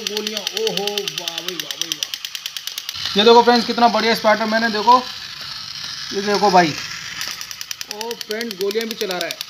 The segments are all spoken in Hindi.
गोलियां, ओहो वाह भाई वाह भाई वाह। ये देखो फ्रेंड्स कितना बढ़िया स्पाइडरमैन है, देखो ये देखो भाई। ओ फ्रेंड्स गोलियां भी चला रहा है।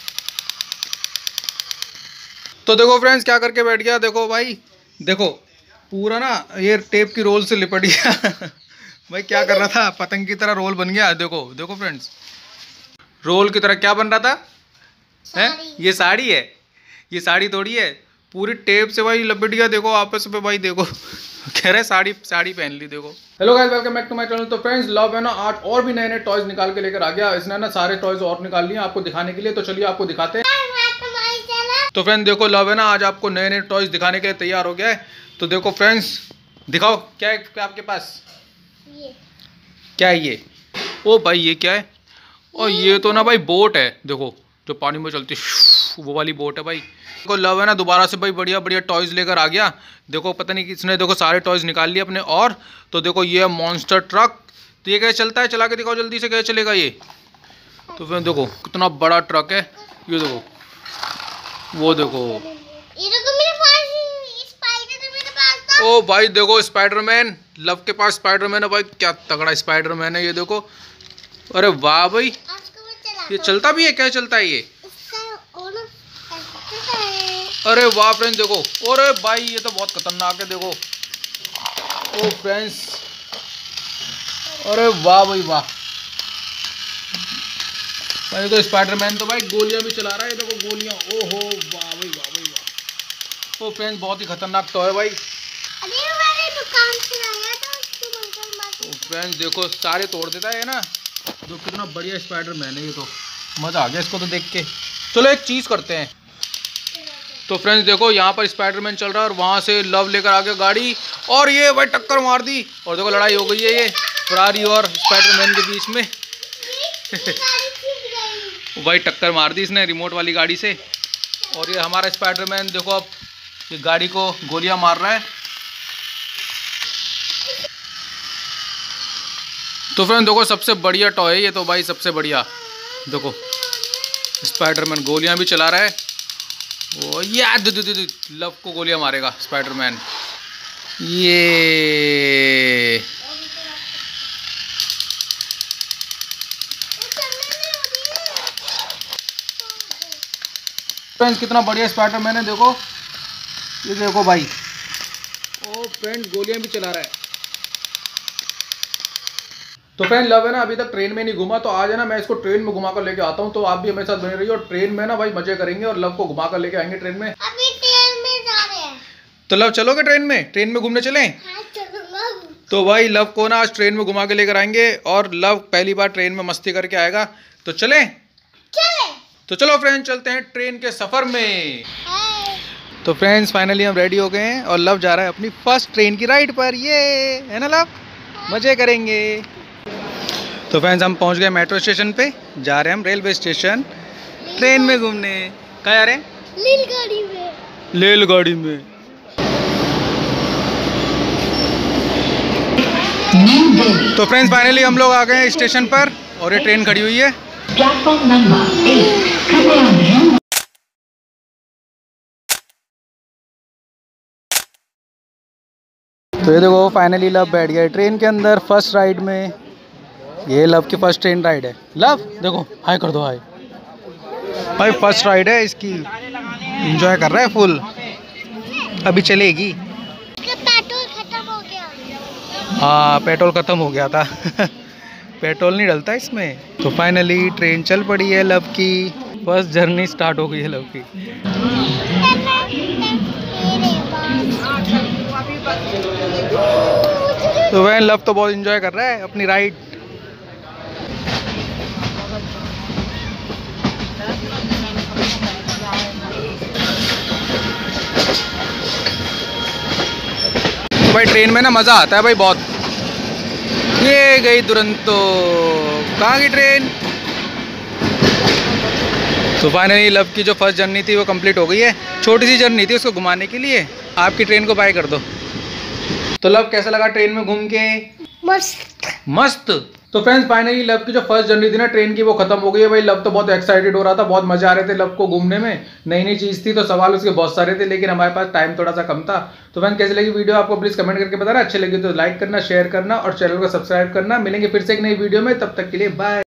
तो देखो फ्रेंड्स क्या करके बैठ गया, देखो भाई, देखो पूरा ना ये टेप की रोल से लिपट गया भाई क्या कर रहा था, पतंग की तरह रोल बन गया। देखो देखो फ्रेंड्स, रोल की तरह क्या बन रहा था है? ये साड़ी है, ये साड़ी थोड़ी है, पूरी टेप से भाई लपेट गया। देखो आपस में भाई, देखो कह रहे साड़ी पहन ली। देखो hello guys, welcome back to my channel. तो फ्रेंड्स लव है ना आज और भी नए नए टॉयज निकाल के लेकर आ गया। इसने ना सारे टॉयज और निकाल लिए आपको दिखाने के लिए, तो चलिए आपको दिखाते हैं। तो फ्रेंड्स देखो लव है ना आज आपको नए नए टॉयज दिखाने के लिए तैयार हो गया है। तो देखो फ्रेंड्स दिखाओ क्या है आपके पास, क्या है ये? ओ भाई ये क्या है? और ये तो ना भाई बोट है, देखो जो पानी में चलती है वो वाली बोट है भाई। देखो लव है ना दोबारा से भाई बढ़िया बढ़िया टॉयज लेकर आ गया। देखो पता नहीं किसने देखो सारे टॉयज निकाल लिए अपने। और तो देखो ये है मॉन्स्टर ट्रक। तो ये कैसे चलता है, चला के दिखाओ जल्दी से, कैसे चलेगा ये? तो फिर देखो कितना बड़ा ट्रक है ये, देखो वो देखो। ओ भाई देखो स्पाइडरमैन, लव के पास स्पाइडरमैन है भाई, क्या तगड़ा स्पाइडरमैन है ये देखो। अरे वाह भाई, ये चलता भी है, क्या चलता है ये? अरे वाह फ्रेंड्स देखो, अरे भाई ये तो बहुत खतरनाक है देखो। ओ फ्रेंड्स अरे वाह भाई वाह भाई, तो स्पाइडरमैन तो भाई गोलियां भी चला रहा है, देखो गोलियां, ओहो वाह भाई वाह भाई वाह। ओ फ्रेंड्स बहुत ही खतरनाक टॉय है भाई। फ्रेंड्स देखो सारे तोड़ देता है ना, जो कितना बढ़िया स्पाइडरमैन है ये, तो मज़ा आ गया इसको तो देख के। चलो एक चीज़ करते हैं। तो फ्रेंड्स देखो यहाँ पर स्पाइडरमैन चल रहा है और वहाँ से लव लेकर आ गया गाड़ी, और ये भाई टक्कर मार दी। और देखो लड़ाई हो गई है ये फरारी और स्पाइडरमैन के बीच में भाई टक्कर मार दी इसने रिमोट वाली गाड़ी से। और ये हमारा स्पाइडरमैन देखो अब ये गाड़ी को गोलियां मार रहा है। तो फ्रेंड देखो सबसे बढ़िया टॉय है ये तो भाई, सबसे बढ़िया। देखो स्पाइडरमैन गोलियां भी चला रहा है। वो यार लव को गोलियां मारेगा स्पाइडरमैन। ये फ्रेंड्स कितना बढ़िया स्पाइडरमैन है, देखो ये देखो भाई। ओ फ्रेंड्स गोलियां भी चला रहा है। तो फ्रेंड लव है ना अभी तक ट्रेन में नहीं घुमा, तो आज है ना मैं इसको ट्रेन में घुमा कर लेके आता हूँ। तो आप भी हमारे साथ बने रहिए और ट्रेन में ना भाई मजे करेंगे और लव को घुमा कर लेके आएंगे ट्रेन में। अभी ट्रेन में जा रहे हैं। तो लव चलोगे ट्रेन में घूमने चलें? हाँ, चलूंगा। तो भाई लव को ना आज ट्रेन में घुमा के लेकर आएंगे और लव पहली बार ट्रेन में मस्ती करके आएगा। तो चले? तो चलो फ्रेंड चलते हैं ट्रेन के सफर में। तो फ्रेंड्स फाइनली हम रेडी हो गए हैं और लव जा रहा है अपनी फर्स्ट ट्रेन की राइड पर। ये है ना लव, मजे करेंगे। तो फ्रेंड्स हम पहुंच गए मेट्रो स्टेशन पे, जा रहे हैं हम रेलवे स्टेशन ट्रेन में घूमने। कहाँ जा रहे हैं? रेलगाड़ी में। रेलगाड़ी में। तो फ्रेंड्स फाइनली हम लोग आ गए हैं स्टेशन पर और ये ट्रेन खड़ी हुई है। प्लेटफॉर्म नंबर 8 कृपया ध्यान। तो ये देखो फाइनली लव बैठ गया ट्रेन के अंदर फर्स्ट राइड में। ये लव की फर्स्ट ट्रेन राइड है। लव देखो हाय कर दो, हाय भाई। फर्स्ट राइड है इसकी, एंजॉय कर रहा है फुल। अभी चलेगी। पेट्रोल खत्म हो गया। हाँ पेट्रोल खत्म हो गया था पेट्रोल नहीं डलता इसमें। तो फाइनली ट्रेन चल पड़ी है, लव की फर्स्ट जर्नी स्टार्ट हो गई है लव की। तो वह लव तो बहुत एंजॉय कर रहा है अपनी राइड। तो भाई ट्रेन में ना मज़ा आता है भाई बहुत। ये गई दुरंतो, कहाँ गई ट्रेन? तो फाइनली लव की जो फर्स्ट जर्नी थी वो कंप्लीट हो गई है। छोटी सी जर्नी थी उसको घुमाने के लिए। आपकी ट्रेन को बाय कर दो। तो लव कैसा लगा ट्रेन में घूम के? मस्त। मस्त। तो फ्रेंड्स फाइनली लव की जो फर्स्ट जर्नी थी ना ट्रेन की वो खत्म हो गई है भाई। लव तो बहुत एक्साइटेड हो रहा था, बहुत मजा आ रहे थे लव को घूमने में, नई नई चीज थी तो सवाल उसके बहुत सारे थे, लेकिन हमारे पास टाइम थोड़ा सा कम था। तो फ्रेंड्स कैसी लगी वीडियो आपको प्लीज कमेंट करके बताना, अच्छी लगी तो लाइक करना, शेयर करना और चैनल को सब्सक्राइब करना। मिलेंगे फिर से एक नई वीडियो में, तब तक के लिए बाय।